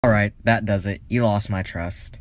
Alright, that does it. You lost my trust.